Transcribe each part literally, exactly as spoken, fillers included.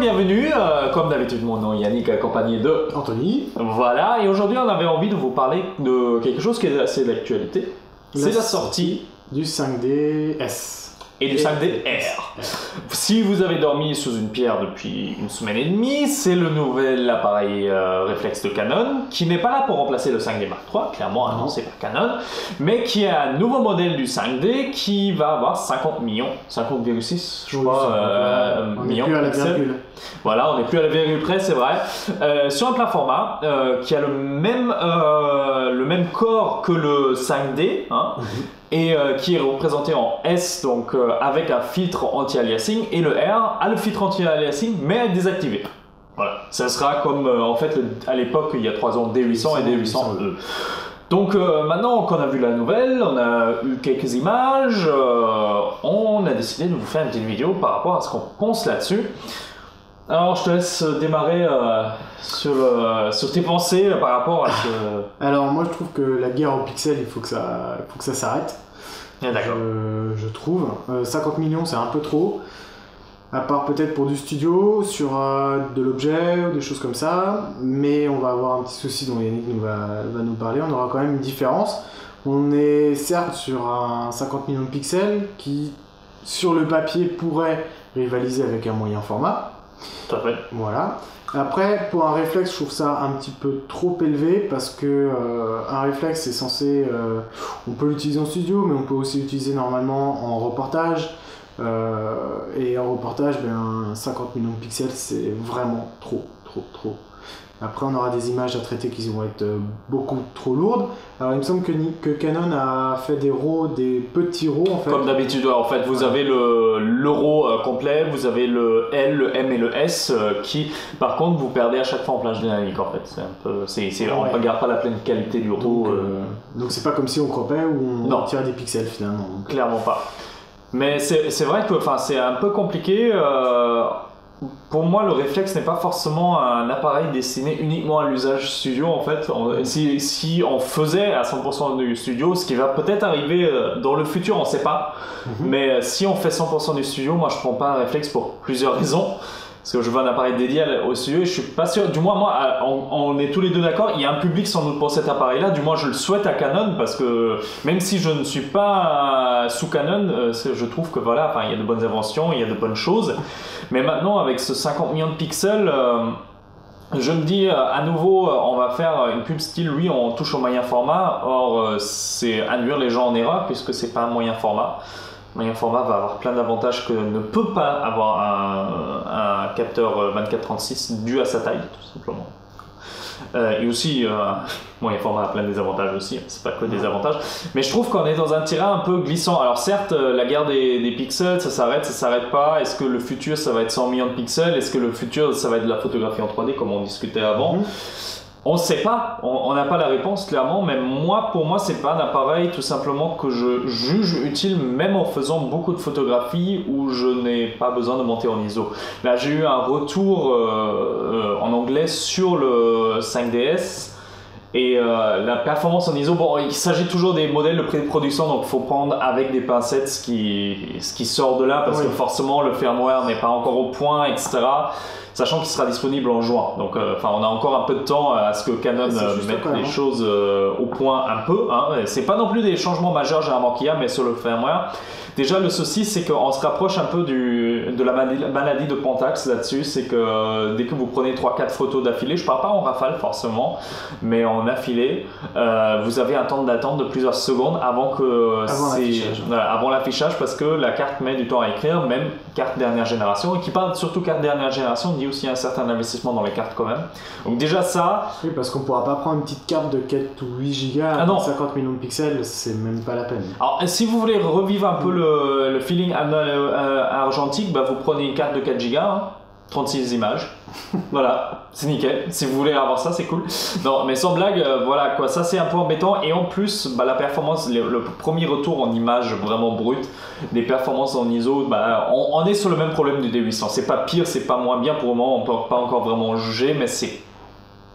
bienvenue, euh, comme d'habitude mon nom est Yannick accompagné de Anthony. Voilà, et aujourd'hui on avait envie de vous parler de quelque chose qui est assez d'actualité. C'est la sortie du cinq D S. Et du cinq D R. Si vous avez dormi sous une pierre depuis une semaine et demie, c'est le nouvel appareil euh, réflexe de Canon qui n'est pas là pour remplacer le cinq D Mark trois, clairement annoncé par Canon, mais qui est un nouveau modèle du cinq D qui va avoir cinquante millions, cinquante virgule six je crois, oui, euh, on millions n'est plus à la pixels. virgule. Voilà, on n'est plus à la virgule près, c'est vrai. Euh, sur un plat format euh, qui a le même, euh, le même corps que le cinq D, hein, mm-hmm. et euh, qui est représenté en S, donc euh, avec un filtre anti-aliasing, et le R a le filtre anti-aliasing, mais désactivé. Voilà, ça sera comme euh, en fait le, à l'époque, il y a trois ans, D huit cents et D huit cents E. Donc euh, maintenant qu'on a vu la nouvelle, on a eu quelques images, euh, on a décidé de vous faire une petite vidéo par rapport à ce qu'on pense là-dessus. Alors je te laisse démarrer euh, sur, euh, sur tes pensées euh, par rapport à ce... Alors moi je trouve que la guerre aux pixels, il faut que ça, il faut que ça s'arrête. Ah, d'accord. Je, je trouve. Euh, cinquante millions c'est un peu trop. À part peut-être pour du studio, sur euh, de l'objet ou des choses comme ça. Mais on va avoir un petit souci dont Yannick nous va, va nous parler. On aura quand même une différence. On est certes sur un cinquante millions de pixels qui, sur le papier, pourrait rivaliser avec un moyen format. Tout à fait. Voilà. Après, pour un réflexe, je trouve ça un petit peu trop élevé parce que euh, un réflexe est censé, euh, on peut l'utiliser en studio, mais on peut aussi l'utiliser normalement en reportage. Euh, et en reportage, ben, cinquante millions de pixels, c'est vraiment trop, trop, trop. Après, on aura des images à traiter qui vont être beaucoup trop lourdes. Alors, il me semble que, que Canon a fait des RAW, des petits RAW en fait. Comme d'habitude, en fait, vous avez le, le RAW euh, complet, vous avez le L, le M et le S euh, qui, par contre, vous perdez à chaque fois en plage dynamique en fait. C'est un peu, c'est, c'est, ouais. On ne regarde pas la pleine qualité du RAW. Donc, euh... euh, donc c'est pas comme si on cropait ou on non. tirait des pixels finalement. Donc. Clairement pas. Mais c'est, c'est vrai que c'est un peu compliqué. Euh... Pour moi, le réflexe n'est pas forcément un appareil destiné uniquement à l'usage studio en fait. Si, si on faisait à cent pour cent du studio, ce qui va peut-être arriver dans le futur, on ne sait pas. Mm-hmm. Mais si on fait cent pour cent du studio, moi je ne prends pas un réflexe pour plusieurs raisons. Parce que je veux un appareil dédié au studio et je suis pas sûr, du moins moi, on, on est tous les deux d'accord, il y a un public sans doute pour cet appareil-là, du moins je le souhaite à Canon parce que même si je ne suis pas sous Canon, je trouve que voilà, enfin, il y a de bonnes inventions, il y a de bonnes choses. Mais maintenant avec ce cinquante millions de pixels, euh, je me dis à nouveau, on va faire une pub style, oui, on touche au moyen format, or c'est induire les gens en erreur puisque c'est pas un moyen format. Moyen format va avoir plein d'avantages que ne peut pas avoir un, un capteur vingt-quatre trente-six dû à sa taille, tout simplement. Euh, et aussi, euh, moyen format a plein de désavantages aussi, c'est pas que des avantages. Mais je trouve qu'on est dans un terrain un peu glissant. Alors certes, la guerre des, des pixels, ça s'arrête, ça s'arrête pas. Est-ce que le futur, ça va être cent millions de pixels? Est-ce que le futur, ça va être de la photographie en trois D, comme on discutait avant? Mm-hmm. On ne sait pas, on n'a pas la réponse clairement, mais moi, pour moi, c'est pas un appareil tout simplement que je juge utile, même en faisant beaucoup de photographies où je n'ai pas besoin de monter en I S O. Là, j'ai eu un retour euh, euh, en anglais sur le cinq D S et euh, la performance en I S O, bon, il s'agit toujours des modèles de pré-production, donc il faut prendre avec des pincettes ce qui, ce qui sort de là, parce oui. que forcément le firmware n'est pas encore au point, et cetera. Sachant qu'il sera disponible en juin. Donc, euh, on a encore un peu de temps à ce que Canon euh, mette les choses euh, au point un peu. Hein. C'est pas non plus des changements majeurs généralement qu'il y a, mais sur le firmware. Déjà, le souci, c'est qu'on se rapproche un peu du, de la maladie de Pentax là-dessus. C'est que euh, dès que vous prenez trois quatre photos d'affilée, je parle pas en rafale forcément, mais en affilée, euh, vous avez un temps d'attente de plusieurs secondes avant que avant l'affichage. Voilà, avant l'affichage, parce que la carte met du temps à écrire, même carte dernière génération. Et qui parle surtout carte dernière génération, dit aussi un certain investissement dans les cartes quand même. Donc déjà ça... Oui, parce qu'on pourra pas prendre une petite carte de quatre ou huit gigas à ah cinquante millions de pixels, c'est même pas la peine. Alors si vous voulez revivre un peu le Le, le feeling argentique, bah vous prenez une carte de quatre gigas, hein, trente-six images, voilà, c'est nickel. Si vous voulez avoir ça, c'est cool. Non, mais sans blague, euh, voilà quoi, ça c'est un peu embêtant. Et en plus, bah, la performance, le, le premier retour en image vraiment brute, des performances en I S O, bah, on, on est sur le même problème du D huit cents. C'est pas pire, c'est pas moins bien pour le moment, on peut pas encore vraiment juger, mais c'est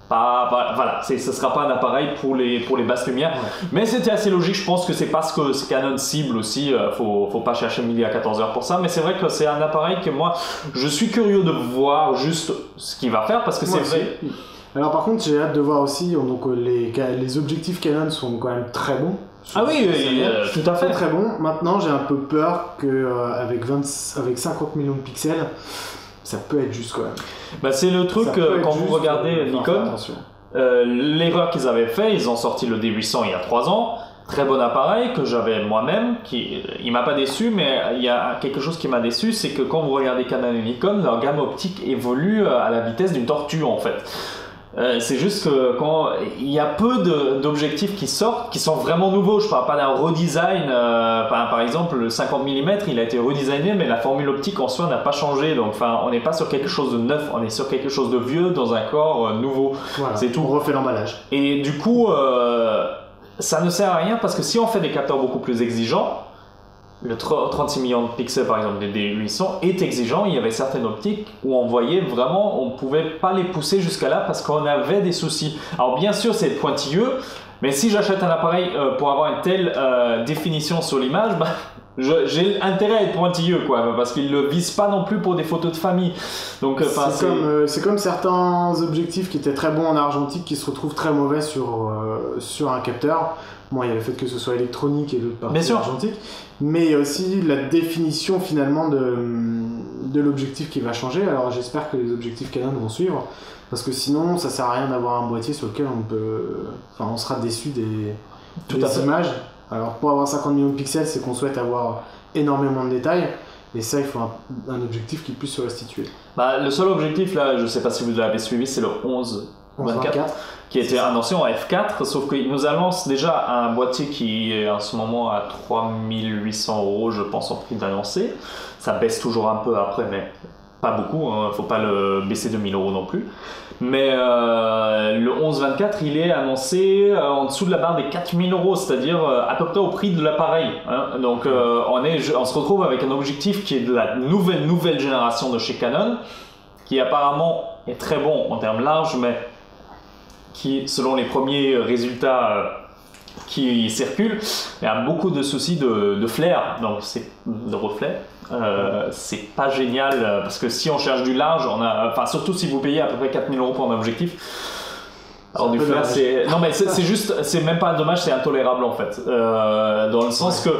Pas, pas, voilà, c'est, ce ne sera pas un appareil pour les, pour les basses lumières. Ouais. Mais c'était assez logique, je pense que c'est parce que c'est Canon cible aussi, il euh, ne faut, faut pas chercher midi à quatorze heures pour ça. Mais c'est vrai que c'est un appareil que moi, je suis curieux de voir juste ce qu'il va faire parce que moi c'est vrai. Alors par contre, j'ai hâte de voir aussi, donc les, les objectifs Canon sont quand même très bons. Ah oui, oui euh, tout à fait. Très très bon. Maintenant, j'ai un peu peur qu'avec euh, avec cinquante millions de pixels, ça peut être juste quand même. Bah, c'est le truc, euh, quand vous regardez Nikon, euh, l'erreur qu'ils avaient fait, ils ont sorti le D huit cents il y a trois ans. Très bon appareil que j'avais moi-même, qui il m'a pas déçu, mais il y a quelque chose qui m'a déçu, c'est que quand vous regardez Canon et Nikon, leur gamme optique évolue à la vitesse d'une tortue en fait. Euh, c'est juste que quand il y a peu de, d'objectifs qui sortent, qui sont vraiment nouveaux. Je parle pas d'un redesign. Euh, par, par exemple, le cinquante millimètres, il a été redesigné, mais la formule optique en soi n'a pas changé. Donc, enfin, on n'est pas sur quelque chose de neuf, on est sur quelque chose de vieux dans un corps euh, nouveau. Voilà, c'est tout. On refait l'emballage. Et du coup, euh, ça ne sert à rien parce que si on fait des capteurs beaucoup plus exigeants, le trente-six millions de pixels par exemple des D huit cents est exigeant. Il y avait certaines optiques où on voyait vraiment, on ne pouvait pas les pousser jusqu'à là parce qu'on avait des soucis. Alors bien sûr c'est pointilleux, mais si j'achète un appareil euh, pour avoir une telle euh, définition sur l'image, bah, je, j'ai intérêt à être pointilleux quoi, parce qu'il ne le vise pas non plus pour des photos de famille. Donc, c'est, c'est... Comme, euh, c'est comme certains objectifs qui étaient très bons en argentique qui se retrouvent très mauvais sur, euh, sur un capteur. Bon, il y a le fait que ce soit électronique et l'autre partie argentique, mais il y a aussi la définition finalement de, de l'objectif qui va changer. Alors j'espère que les objectifs Canon vont suivre, parce que sinon ça sert à rien d'avoir un boîtier sur lequel on peut, enfin on sera déçu des, Tout des à fait. images. Alors pour avoir cinquante millions de pixels, c'est qu'on souhaite avoir énormément de détails, et ça il faut un, un objectif qui puisse se restituer. Bah, le seul objectif là, je sais pas si vous l'avez suivi, c'est le onze vingt-quatre. Qui a été annoncé en F quatre, sauf qu'il nous annonce déjà un boîtier qui est en ce moment à trois mille huit cents euros, je pense, en prix d'annoncer. Ça baisse toujours un peu après, mais pas beaucoup, hein. Faut pas le baisser de mille euros non plus. Mais euh, le onze vingt-quatre, il est annoncé euh, en dessous de la barre des quatre mille euros, c'est-à-dire euh, à peu près au prix de l'appareil. Hein. Donc euh, on, est, on se retrouve avec un objectif qui est de la nouvelle, nouvelle génération de chez Canon, qui apparemment est très bon en termes larges, mais qui, selon les premiers résultats euh, qui circulent, il y a beaucoup de soucis de, de flair, donc c'est de reflet. Euh, c'est pas génial euh, parce que si on cherche du large, on a, enfin surtout si vous payez à peu près quatre mille euros pour un objectif. Alors du flair, c'est non mais c'est, c'est juste, c'est même pas un dommage, c'est intolérable en fait, euh, dans le sens ouais. que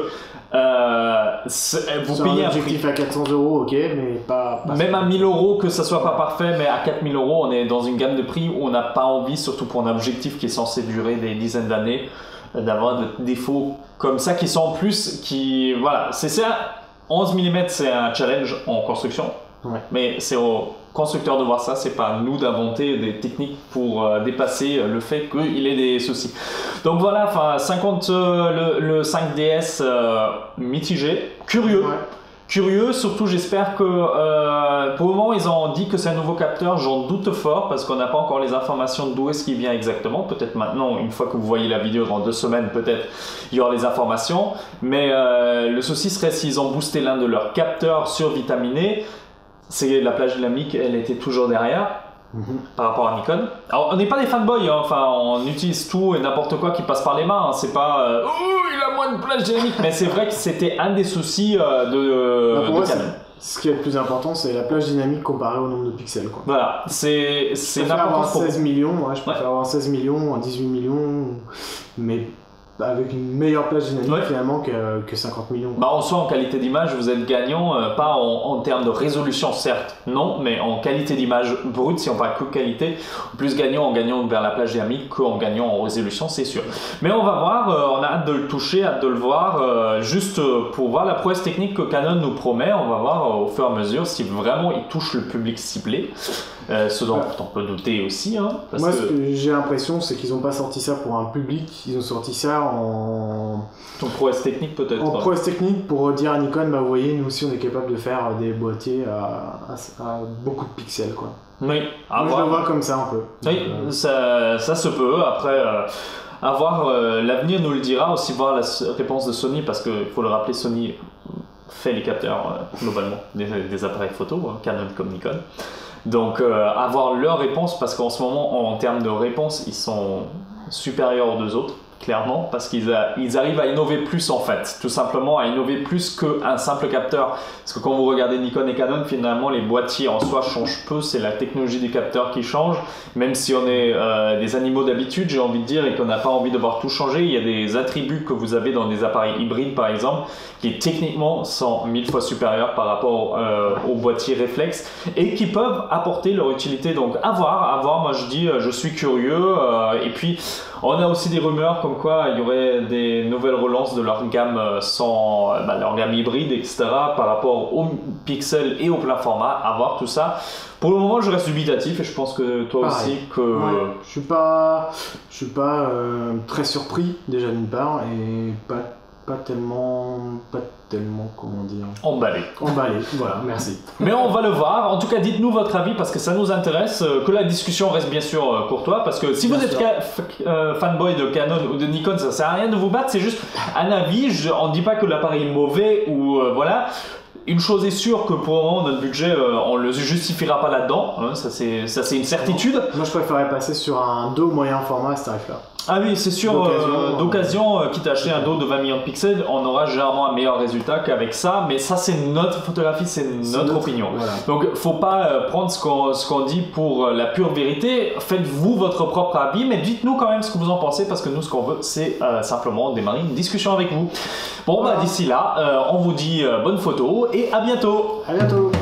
Euh, vous sur payez un objectif un prix à quatre cents euros, ok, mais pas, pas même à mille euros, que ça soit pas parfait, mais à quatre mille euros, on est dans une gamme de prix où on n'a pas envie, surtout pour un objectif qui est censé durer des dizaines d'années, d'avoir des défauts comme ça qui sont en plus, qui voilà, c'est ça. onze millimètres, c'est un challenge en construction, ouais. Mais c'est au constructeur de voir ça, c'est pas à nous d'inventer des techniques pour euh, dépasser le fait qu'il ait des soucis. Donc voilà, enfin cinquante, euh, le, le cinq D S euh, mitigé, curieux. Ouais. Curieux, surtout j'espère que euh, pour le moment ils ont dit que c'est un nouveau capteur, j'en doute fort parce qu'on n'a pas encore les informations d'où est-ce qu'il vient exactement. Peut-être maintenant, une fois que vous voyez la vidéo dans deux semaines, peut-être il y aura les informations. Mais euh, le souci serait s'ils ont boosté l'un de leurs capteurs survitaminés, c'est la plage dynamique, elle était toujours derrière. Mm-hmm. Par rapport à Nikon. Alors, on n'est pas des fanboys, hein. Enfin, on utilise tout et n'importe quoi qui passe par les mains. Hein. C'est pas euh, oh, il a moins de plage dynamique, mais c'est vrai que c'était un des soucis euh, de, euh, pour de moi, Canon. Ce qui est le plus important, c'est la plage dynamique comparée au nombre de pixels. Quoi. Voilà, c'est c'est je préfère n'importe avoir quoi. seize millions, ouais, je préfère ouais. avoir seize millions, dix-huit millions, mais avec une meilleure plage dynamique ouais. finalement que, que cinquante millions. Bah, en soi, en qualité d'image, vous êtes gagnant, euh, pas en, en termes de résolution, certes, non, mais en qualité d'image brute, si on parle que qualité, plus gagnant en gagnant vers la plage dynamique qu'en gagnant en résolution, c'est sûr. Mais on va voir, euh, on a hâte de le toucher, hâte de le voir, euh, juste pour voir la prouesse technique que Canon nous promet. On va voir euh, au fur et à mesure si vraiment il touche le public ciblé. Euh, ce dont ouais. on peut douter aussi. Hein, parce Moi, que... ce que j'ai l'impression, c'est qu'ils n'ont pas sorti ça pour un public, ils ont sorti ça en. En prouesse technique, peut-être. En prouesse technique pour dire à Nikon, bah, vous voyez, nous aussi, on est capable de faire des boîtiers à, à, à beaucoup de pixels. Quoi. Oui, à Moi, voir. Je le vois comme ça un peu. Oui, Donc, euh... ça, ça se peut. Après. Euh... À voir, euh, l'avenir nous le dira, aussi voir la réponse de Sony, parce qu'il faut le rappeler, Sony fait les capteurs euh, globalement des, des appareils photo, hein, Canon comme Nikon. Donc euh, avoir leur réponse, parce qu'en ce moment en termes de réponse ils sont supérieurs aux deux autres, clairement, parce qu'ils ils arrivent à innover plus en fait, tout simplement à innover plus qu'un simple capteur. Parce que quand vous regardez Nikon et Canon, finalement les boîtiers en soi changent peu, c'est la technologie du capteur qui change. Même si on est euh, des animaux d'habitude, j'ai envie de dire, et qu'on n'a pas envie de voir tout changer, il y a des attributs que vous avez dans des appareils hybrides par exemple, qui techniquement sont mille fois supérieurs par rapport euh, aux boîtiers réflexes et qui peuvent apporter leur utilité. Donc à voir, à voir, moi je dis, je suis curieux. Euh, et puis on a aussi des rumeurs comme quoi il y aurait des nouvelles relances de leur gamme sans, bah, leur gamme hybride, et cetera par rapport aux pixels et au plein format. À voir tout ça. Pour le moment, je reste dubitatif et je pense que toi Pareil. aussi que. Ouais, je suis pas, je suis pas euh, très surpris déjà d'une part et pas, pas tellement, pas tellement comment dire. Emballé. Emballé. Voilà, merci. Mais on va le voir. En tout cas, dites-nous votre avis parce que ça nous intéresse. euh, Que la discussion reste bien sûr euh, courtois parce que si Bien vous êtes sûr. ca- f- euh, fanboy de Canon ou de Nikon, ça sert à rien de vous battre. C'est juste un avis. Je, on ne dit pas que l'appareil est mauvais ou euh, voilà. Une chose est sûre que pour le moment notre budget euh, on le justifiera pas là-dedans. Hein, ça c'est ça c'est une certitude. Moi, je préférais passer sur un dos moyen format à ce tarif-là. Ah oui, c'est sûr, D'occasion, euh, euh, d'occasion, euh, quitte à acheter un dos de vingt millions de pixels, on aura généralement un meilleur résultat qu'avec ça, mais ça c'est notre photographie, c'est C'est notre, notre- opinion. voilà. Donc faut pas euh, prendre ce qu'on ce qu'on dit pour euh, la pure vérité, faites-vous votre propre avis, mais dites-nous quand même ce que vous en pensez, parce que nous ce qu'on veut c'est euh, simplement démarrer une discussion avec vous. Bon bah d'ici là, euh, on vous dit euh, bonne photo et à bientôt. À bientôt.